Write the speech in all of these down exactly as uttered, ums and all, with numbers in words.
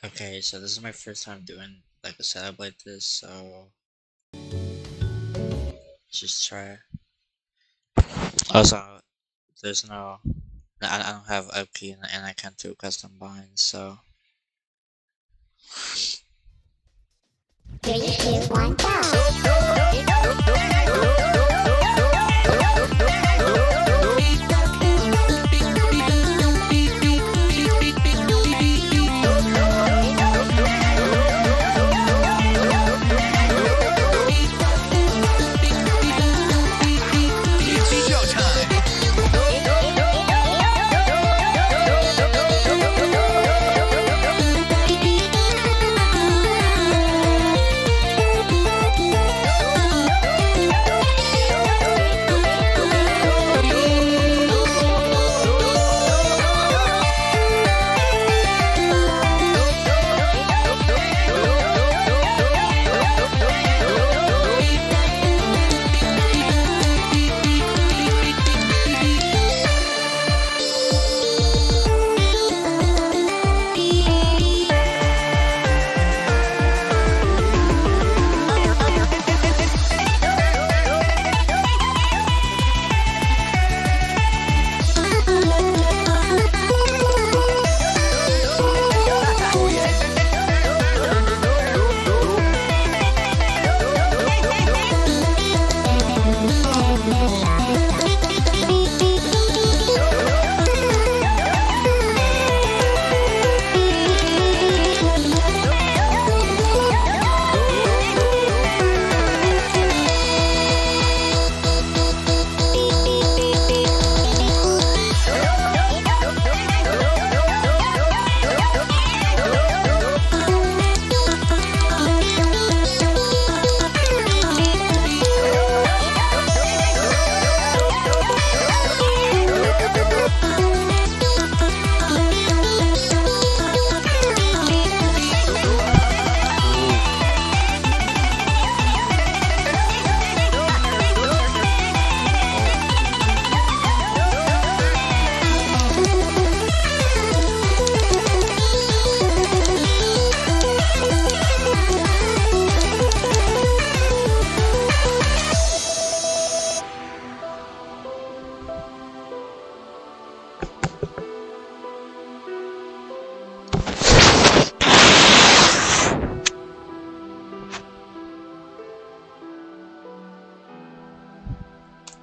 Okay, so this is my first time doing like a setup like this, so just try. Also, there's no, I, I don't have upkey and, and I can't do custom binds, so. Three, two, one, go!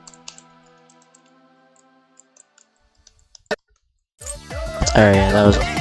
Alright, yeah, that was